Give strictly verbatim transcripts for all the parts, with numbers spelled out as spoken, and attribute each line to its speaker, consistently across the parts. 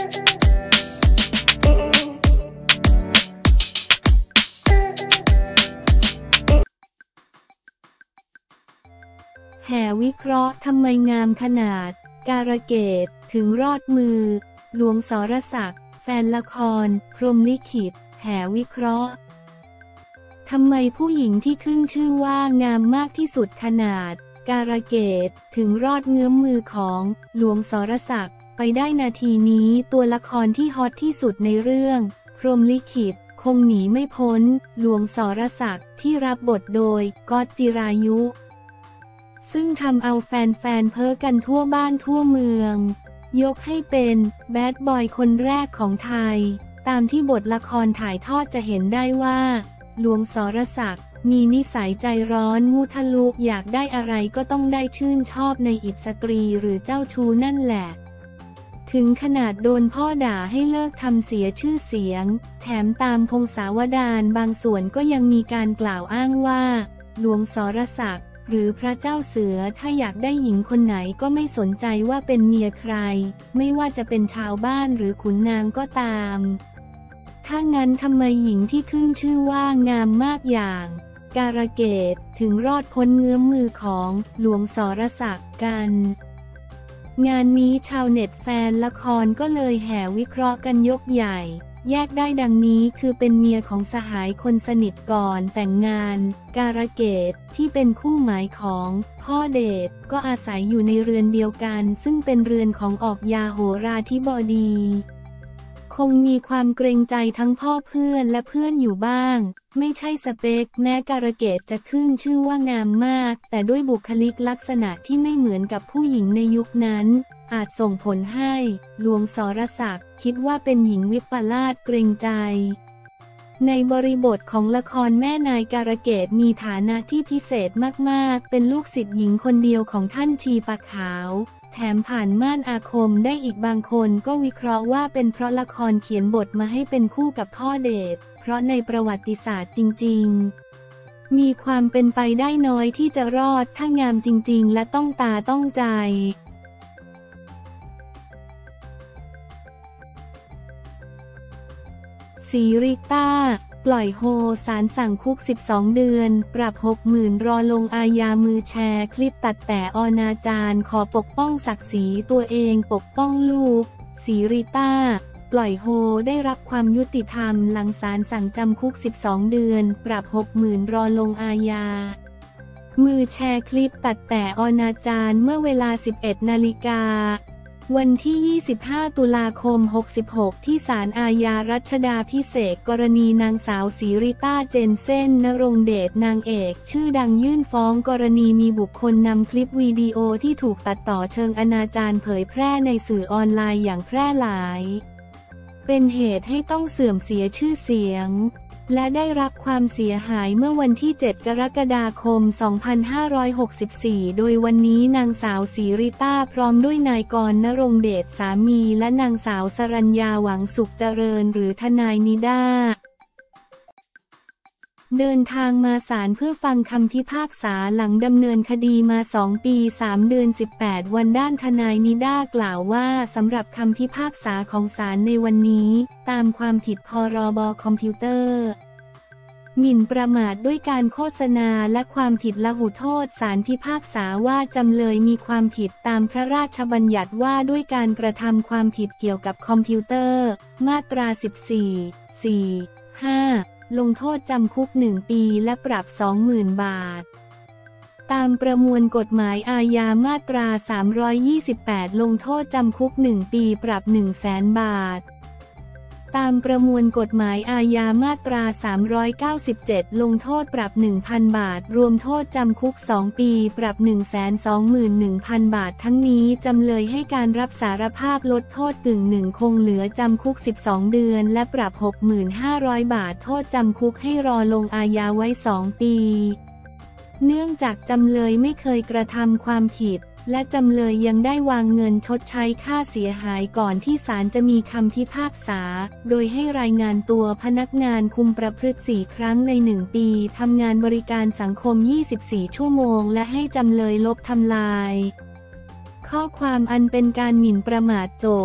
Speaker 1: แห่วิเคราะห์ทำไมงามขนาดการเกตถึงรอดมือหลวงสรศักดิ์แฟนละครพรหมลิขิตแห่วิเคราะห์ทำไมผู้หญิงที่ขึ้นชื่อว่างามมากที่สุดขนาดการเกตถึงรอดเงื้อมมือของหลวงสรศักดิ์ไปได้นาทีนี้ตัวละครที่ฮอตที่สุดในเรื่องพรหมลิขิตคงหนีไม่พ้นหลวงสรศักดิ์ที่รับบทโดยก๊อตจิรายุซึ่งทำเอาแฟนๆเพ้อกันทั่วบ้านทั่วเมืองยกให้เป็นแบดบอยคนแรกของไทยตามที่บทละครถ่ายทอดจะเห็นได้ว่าหลวงสรศักดิ์มีนิสัยใจร้อนมุทะลุอยากได้อะไรก็ต้องได้ชื่นชอบในอิสตรีหรือเจ้าชู้นั่นแหละถึงขนาดโดนพ่อด่าให้เลิกทำเสียชื่อเสียงแถมตามพงศาวดารบางส่วนก็ยังมีการกล่าวอ้างว่าหลวงสรศักดิ์หรือพระเจ้าเสือถ้าอยากได้หญิงคนไหนก็ไม่สนใจว่าเป็นเมียใครไม่ว่าจะเป็นชาวบ้านหรือขุนนางก็ตามถ้างั้นทำไมหญิงที่ขึ้นชื่อว่างามมากอย่างการเกตถึงรอดพ้นเงื้อมมือของหลวงสรศักดิ์กันงานนี้ชาวเน็ตแฟนละครก็เลยแห่วิเคราะห์กันยกใหญ่แยกได้ดังนี้คือเป็นเมียของสหายคนสนิทก่อนแต่งงานการเกตที่เป็นคู่หมายของพ่อเดชก็อาศัยอยู่ในเรือนเดียวกันซึ่งเป็นเรือนของออกยาโหราธิบดีคงมีความเกรงใจทั้งพ่อเพื่อนและเพื่อนอยู่บ้างไม่ใช่สเปคแม้การเกตจะขึ้นชื่อว่างามมากแต่ด้วยบุคลิกลักษณะที่ไม่เหมือนกับผู้หญิงในยุคนั้นอาจส่งผลให้หลวงสรศักดิ์คิดว่าเป็นหญิงวิปลาสเกรงใจในบริบทของละครแม่นายการเกตมีฐานะที่พิเศษมากๆเป็นลูกศิษย์หญิงคนเดียวของท่านชีปะขาวแถมผ่านม่านอาคมได้อีกบางคนก็วิเคราะห์ว่าเป็นเพราะละครเขียนบทมาให้เป็นคู่กับพ่อเดชเพราะในประวัติศาสตร์จริงๆมีความเป็นไปได้น้อยที่จะรอดถ้างามจริงๆและต้องตาต้องใจสีริต้าปล่อยโฮศาลสั่งคุกสิบสองเดือนปรับ หกหมื่น รอลงอาญามือแชร์คลิปตัดแต่อนาจารขอปกป้องศักดิ์ศรีตัวเองปกป้องลูกสีริต้าปล่อยโฮได้รับความยุติธรรมหลังศาลสั่งจำคุกสิบสองเดือนปรับ หกหมื่น รอลงอาญามือแชร์คลิปตัดแต่อนาจารเมื่อเวลา สิบเอ็ด นาฬิกาวันที่ ยี่สิบห้า ตุลาคม หกสิบหก ที่ศาลอาญารัชดาภิเษกกรณีนางสาวสีริต้าเจนเซ่นณรงค์เดชนางเอกชื่อดังยื่นฟ้องกรณีมีบุคคลนำคลิปวิดีโอที่ถูกตัดต่อเชิงอนาจารเผยแพร่ในสื่อออนไลน์อย่างแพร่หลายเป็นเหตุให้ต้องเสื่อมเสียชื่อเสียงและได้รับความเสียหายเมื่อวันที่ เจ็ด กรกฎาคม สองพันห้าร้อยหกสิบสี่ โดยวันนี้นางสาวสีริต้าพร้อมด้วยนายกรณรงค์เดชสามีและนางสาวสรัญญาหวังสุขเจริญหรือทนายนิด้าเดินทางมาศาลเพื่อฟังคำพิพากษาหลังดำเนินคดีมาสองปีสามเดือนสิบแปดวันด้านทนายนิด้ากล่าวว่าสำหรับคำพิพากษาของศาลในวันนี้ตามความผิดพรบคอมพิวเตอร์หมิ่นประมาทด้วยการโฆษณาและความผิดละหุโทษศาลพิพากษาว่าจำเลยมีความผิดตามพระราชบัญญัติว่าด้วยการกระทำความผิดเกี่ยวกับคอมพิวเตอร์มาตรา สิบสี่ สี่ ห้าลงโทษจำคุกหนึ่งปีและปรับ สองหมื่น บาทตามประมวลกฎหมายอาญามาตราสามร้อยยี่สิบแปดลงโทษจำคุกหนึ่งปีปรับ หนึ่งแสน บาทตามประมวลกฎหมายอาญามาตราสามร้อยเก้าสิบเจ็ดลงโทษปรับ หนึ่งพัน บาทรวมโทษจำคุกสองปีปรับ หนึ่งแสนสองหมื่นหนึ่งพัน บาททั้งนี้จำเลยให้การรับสารภาพลดโทษกึ่งหนึ่งคงเหลือจำคุกสิบสองเดือนและปรับ หกหมื่นห้าร้อย บาทโทษจำคุกให้รอลงอาญาไว้สองปีเนื่องจากจำเลยไม่เคยกระทำความผิดและจำเลยยังได้วางเงินชดใช้ค่าเสียหายก่อนที่ศาลจะมีคำพิพากษาโดยให้รายงานตัวพนักงานคุมประพฤติสี่ครั้งในหนึ่งปีทำงานบริการสังคมยี่สิบสี่ชั่วโมงและให้จำเลยลบทำลายข้อความอันเป็นการหมิ่นประมาทโจทก์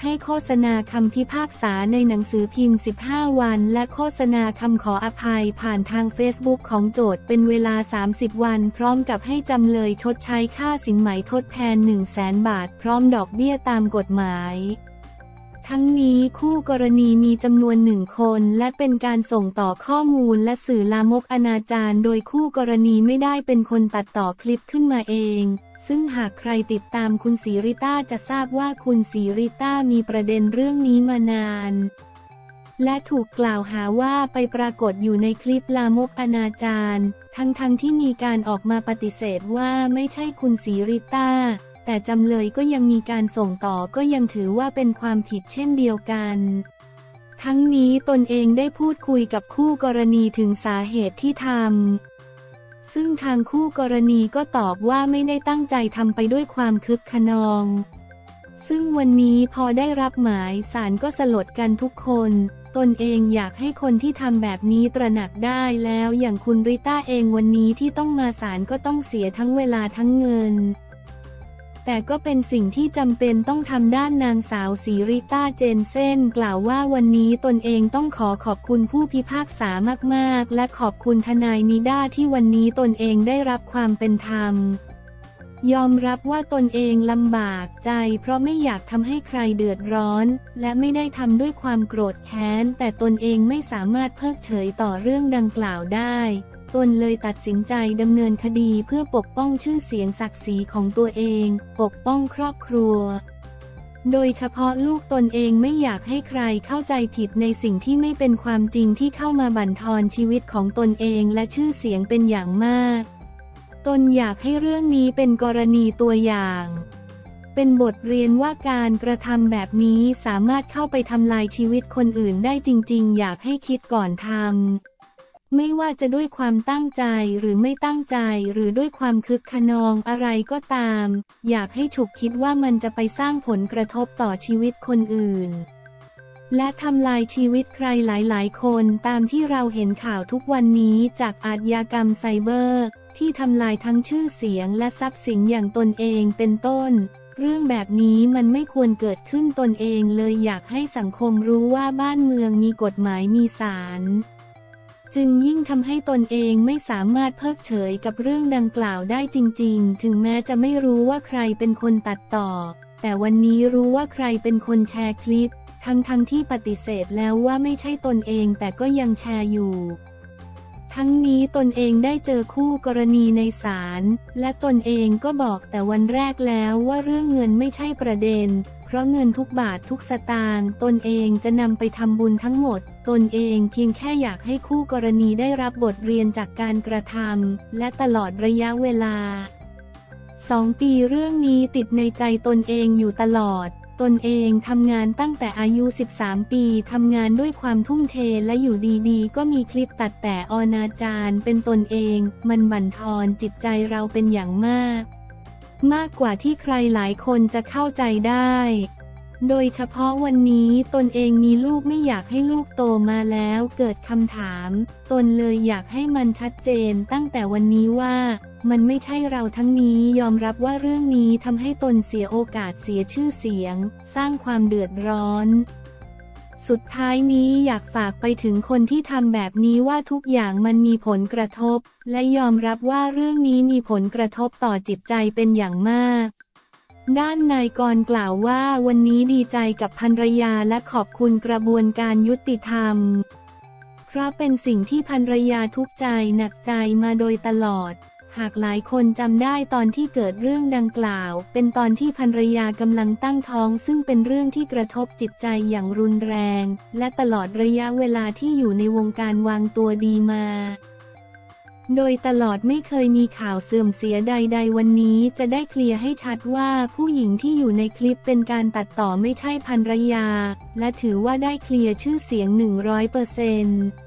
Speaker 1: ให้โฆษณาคำพิพากษาในหนังสือพิมพ์สิบห้าวันและโฆษณาคำขออภัยผ่านทางเฟซบุ๊กของโจทก์เป็นเวลาสามสิบวันพร้อมกับให้จำเลยชดใช้ค่าสินไหมทดแทน หนึ่งแสน บาทพร้อมดอกเบี้ยตามกฎหมายทั้งนี้คู่กรณีมีจำนวนหนึ่งคนและเป็นการส่งต่อข้อมูลและสื่อลามกอนาจารโดยคู่กรณีไม่ได้เป็นคนตัดต่อคลิปขึ้นมาเองซึ่งหากใครติดตามคุณศรีริต้าจะทราบว่าคุณศรีริต้ามีประเด็นเรื่องนี้มานานและถูกกล่าวหาว่าไปปรากฏอยู่ในคลิปลามกอนาจารทั้งๆ ท, ที่มีการออกมาปฏิเสธว่าไม่ใช่คุณศรีริต้าแต่จำเลยก็ยังมีการส่งต่อก็ยังถือว่าเป็นความผิดเช่นเดียวกันทั้งนี้ตนเองได้พูดคุยกับคู่กรณีถึงสาเหตุที่ทำซึ่งทางคู่กรณีก็ตอบว่าไม่ได้ตั้งใจทำไปด้วยความคึกคะนองซึ่งวันนี้พอได้รับหมายศาลก็สลดกันทุกคนตนเองอยากให้คนที่ทำแบบนี้ตระหนักได้แล้วอย่างคุณริต้าเองวันนี้ที่ต้องมาศาลก็ต้องเสียทั้งเวลาทั้งเงินแต่ก็เป็นสิ่งที่จำเป็นต้องทำด้านนางสาวศรีริต้าเจนเซ่นกล่าวว่าวันนี้ตนเองต้องขอขอบคุณผู้พิพากษามากๆและขอบคุณทนายนิด้าที่วันนี้ตนเองได้รับความเป็นธรรมยอมรับว่าตนเองลำบากใจเพราะไม่อยากทำให้ใครเดือดร้อนและไม่ได้ทำด้วยความโกรธแค้นแต่ตนเองไม่สามารถเพิกเฉยต่อเรื่องดังกล่าวได้ตนเลยตัดสินใจดำเนินคดีเพื่อปกป้องชื่อเสียงศักดิ์ศรีของตัวเองปกป้องครอบครัวโดยเฉพาะลูกตนเองไม่อยากให้ใครเข้าใจผิดในสิ่งที่ไม่เป็นความจริงที่เข้ามาบั่นทอนชีวิตของตนเองและชื่อเสียงเป็นอย่างมากตนอยากให้เรื่องนี้เป็นกรณีตัวอย่างเป็นบทเรียนว่าการกระทำแบบนี้สามารถเข้าไปทำลายชีวิตคนอื่นได้จริงๆอยากให้คิดก่อนทำไม่ว่าจะด้วยความตั้งใจหรือไม่ตั้งใจหรือด้วยความคึกคะนองอะไรก็ตามอยากให้ฉุกคิดว่ามันจะไปสร้างผลกระทบต่อชีวิตคนอื่นและทำลายชีวิตใครหลายๆคนตามที่เราเห็นข่าวทุกวันนี้จากอาชญากรรมไซเบอร์ที่ทำลายทั้งชื่อเสียงและทรัพย์สินอย่างตนเองเป็นต้นเรื่องแบบนี้มันไม่ควรเกิดขึ้นตนเองเลยอยากให้สังคมรู้ว่าบ้านเมืองมีกฎหมายมีศาลจึงยิ่งทำให้ตนเองไม่สามารถเพิกเฉยกับเรื่องดังกล่าวได้จริงๆถึงแม้จะไม่รู้ว่าใครเป็นคนตัดต่อแต่วันนี้รู้ว่าใครเป็นคนแชร์คลิปทั้งๆ ท, ที่ปฏิเสธแล้วว่าไม่ใช่ตนเองแต่ก็ยังแชร์อยู่ทั้งนี้ตนเองได้เจอคู่กรณีในศาลและตนเองก็บอกแต่วันแรกแล้วว่าเรื่องเงินไม่ใช่ประเด็นเพราะเงินทุกบาททุกสตางค์ตนเองจะนำไปทำบุญทั้งหมดตนเองเพียงแค่อยากให้คู่กรณีได้รับบทเรียนจากการกระทำและตลอดระยะเวลาสองปีเรื่องนี้ติดในใจตนเองอยู่ตลอดตนเองทำงานตั้งแต่อายุสิบสามปีทำงานด้วยความทุ่มเทและอยู่ดีๆก็มีคลิปตัดแต่อนาจารเป็นตนเองมันบั่นทอนจิตใจเราเป็นอย่างมากมากกว่าที่ใครหลายคนจะเข้าใจได้โดยเฉพาะวันนี้ตนเองมีลูกไม่อยากให้ลูกโตมาแล้วเกิดคำถามตนเลยอยากให้มันชัดเจนตั้งแต่วันนี้ว่ามันไม่ใช่เราทั้งนี้ยอมรับว่าเรื่องนี้ทำให้ตนเสียโอกาสเสียชื่อเสียงสร้างความเดือดร้อนสุดท้ายนี้อยากฝากไปถึงคนที่ทำแบบนี้ว่าทุกอย่างมันมีผลกระทบและยอมรับว่าเรื่องนี้มีผลกระทบต่อจิตใจเป็นอย่างมากด้านนายกรกล่าวว่าวันนี้ดีใจกับภรรยาและขอบคุณกระบวนการยุติธรรมเพราะเป็นสิ่งที่ภรรยาทุกข์ใจหนักใจมาโดยตลอดหากหลายคนจำได้ตอนที่เกิดเรื่องดังกล่าวเป็นตอนที่ภรรยากำลังตั้งท้องซึ่งเป็นเรื่องที่กระทบจิตใจอย่างรุนแรงและตลอดระยะเวลาที่อยู่ในวงการวางตัวดีมาโดยตลอดไม่เคยมีข่าวเสื่อมเสียใดๆวันนี้จะได้เคลียร์ให้ชัดว่าผู้หญิงที่อยู่ในคลิปเป็นการตัดต่อไม่ใช่ภรรยาและถือว่าได้เคลียร์ชื่อเสียง หนึ่งร้อยเปอร์เซ็นต์